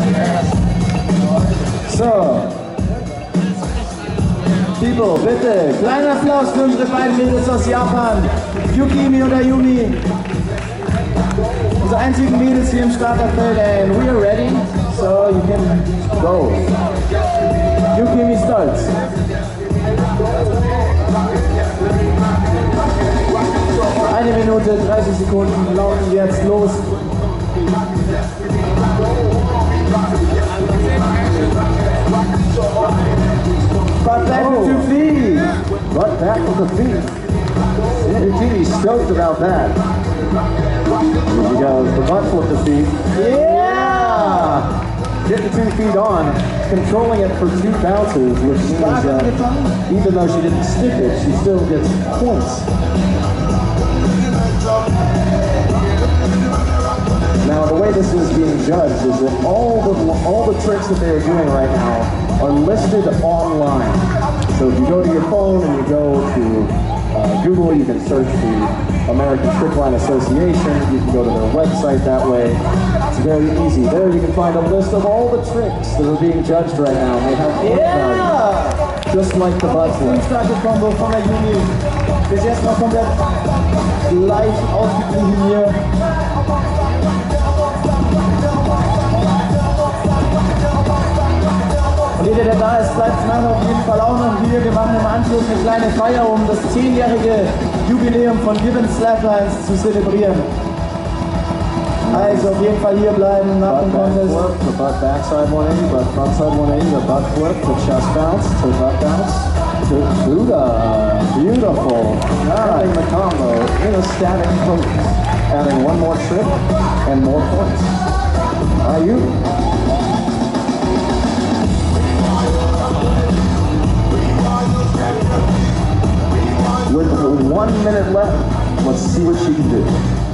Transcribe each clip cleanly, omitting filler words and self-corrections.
So, People, bitte, kleiner Applaus für unsere beiden Mädels aus Japan, Yukimi und Ayumi. Unsere einzigen Mädels hier im Starterfeld, and we are ready, so you can go. Yukimi starts. Eine Minute, 30 Sekunden laufen jetzt los. Butt back with 2 feet. Butt back with the feet. Yukimi's stoked about that. Here she goes, the butt flip the feet. Yeah! Get the 2 feet on, controlling it for 2 bounces, which means even though she didn't stick it, she still gets points. Now, the way this is being judged is that all the tricks that they are doing right now are listed online. So if you go to your phone and you go to Google, you can search the American Trickline Association. You can go to their website that way. It's very easy. There you can find a list of all the tricks that are being judged right now. They have Yeah! Just like the butt flip. Starke Combo von der Yumi. Bis jetzt mal komplett gleich ausgeglichen hier. Und jeder, der da ist, bleibt nachher auf jeden Fall auch noch hier. Wir machen im Anschluss eine kleine Feier, um das 10-jährige Jubiläum von Gibbons Slaplines zu zelebrieren. Also auf jeden Fall hier bleiben nach dem Contest. The butt backside 180, butt frontside 180, the butt flip, the chest bounce, to butt bounce, to Buddha. Beautiful. Adding the combo in a static pose. Adding one more trick and more points. Ayumi. With 1 minute left, let's see what she can do.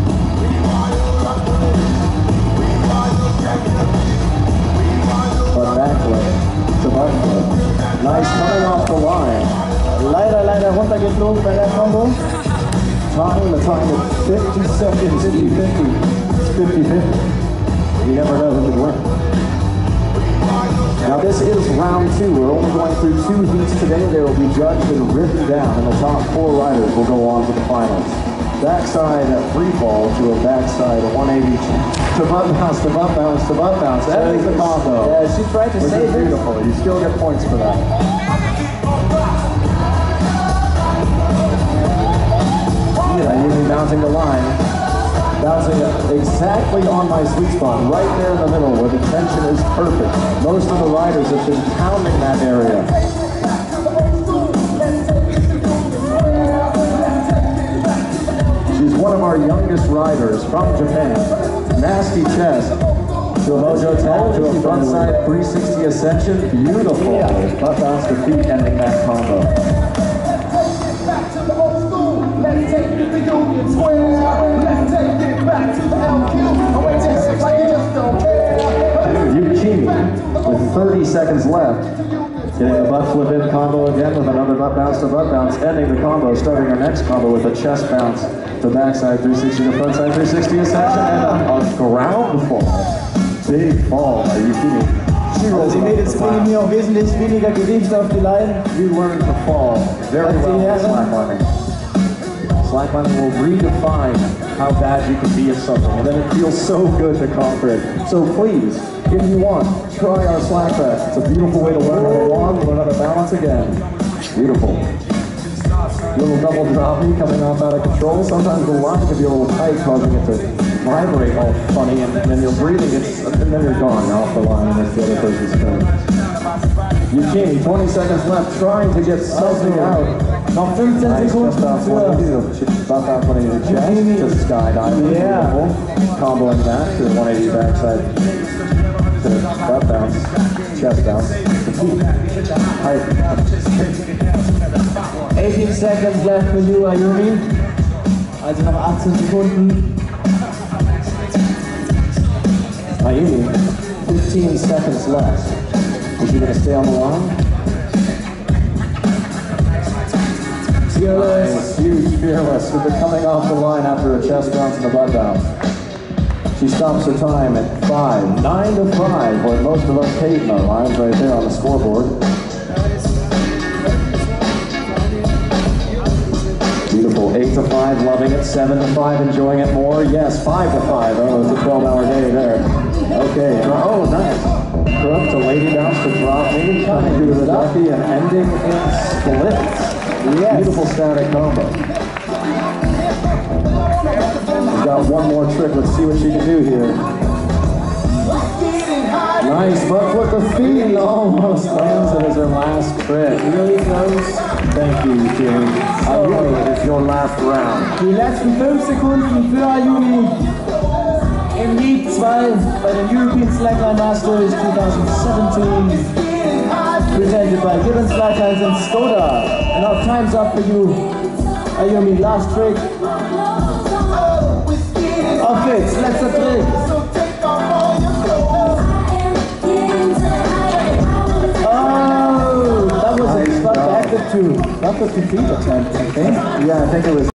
But back flip to butt flip. Nice coming off the line. Leider runtergeflogen bei der Combo. The time at 50 seconds, 50-50. It's 50-50. You never know who could win. Now this is round 2. We're only going through 2 heats today. They will be judged and written down, and the top 4 riders will go on to the finals. Backside free fall to a backside 180 to butt bounce, to butt bounce, to butt bounce. That is the combo. Yeah, she tried to save it. Beautiful. You still get points for that. Ayumi bouncing the line. Bouncing exactly on my sweet spot, right there in the middle where the tension is perfect. Most of the riders have been pounding that area. She's one of our youngest riders from Japan. Nasty chest to a mojo tap to a frontside 360 ascension. Beautiful. Butt bounce to feet ending that combo. Let's take it to the Union Square. Let's take it back to the LQ. Away this like you just don't care. Yukimi with 30 seconds left. Getting the butt flip in combo again with another butt bounce to butt bounce. Ending the combo, starting our next combo with a chest bounce to backside 360 to frontside 360 ascension and a ground fall. Big fall by Yukimi. She rolls Die Mädels bringen hier auch wesentlich weniger Gewicht auf die Line. You learn to fall very well with slacklining. Slacklining will redefine how bad you can be at something, and then it feels so good to conquer it. So please, if you want, try our slack fest. It's a beautiful way to learn how to walk, learn how to balance again. Beautiful. Little double droppy coming off out of control. Sometimes the line can be a little tight, causing it to vibrate all funny, and then you're breathing, and then you're gone off the line, and it's the other person's turn. Yukimi, 20 seconds left, trying to get something out. Noch 15 Sekunden für Butt out 180 chest, just skydiving. Yeah. Comboing that to 180 backside to butt bounce, chest bounce, to feet. Height. 18 seconds left für you, Ayumi. Also noch 18 Sekunden. Ayumi, 15 seconds left. Is she going to stay on the line? Fearless. Huge fearless with it coming off the line after a chest bounce and a butt bounce. She stops her time at 5, 9 to 5, or most of us Kate in our lines right there on the scoreboard. Beautiful, 8 to 5, loving it, 7 to 5, enjoying it more. Yes, 5 to 5, oh, it's a 12-hour day there. Okay, oh, nice. Crook to Lady Bounce to drop me, coming through the ducky and ending in splits. Yes. Beautiful static combo. She's got one more trick. Let's see what she can do here. Nice, but with the feet almost lands it as her last trick. Really close. Thank you, June. It's your last round. Die letzten 5 Sekunden für Ayumi im Heat 2 bei den European Slackline Masters 2017. Presented by Gibbons Slacklines and Skoda. And our time's up for you, Ayumi. Last trick. Auf geht's, letzter Trick. Oh, that was a spot back to feet attempt, I think. Yeah, I think it was.